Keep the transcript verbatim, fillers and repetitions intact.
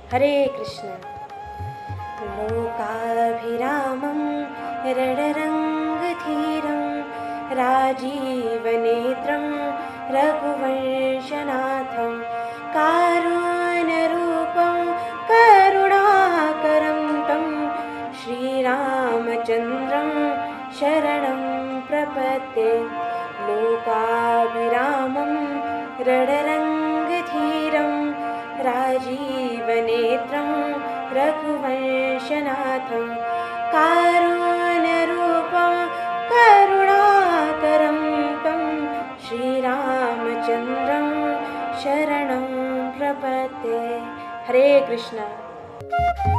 हरे कृष्ण। लोकाभिरामं रणरङ्गधीरं राजीवनेत्रं रघुवंशनाथं कारुण्यरूपं करुणाकरं तं श्रीरामचन्द्रं शरणं प्रपद्ये। लोकाभिरामं रणरङ्गधीरं राजीवनेत्रं रघुवंशनाथं कारुण्यरूपं करुणाकरं तं श्रीरामचन्द्रं शरणं प्रपद्ये। हरे कृष्ण।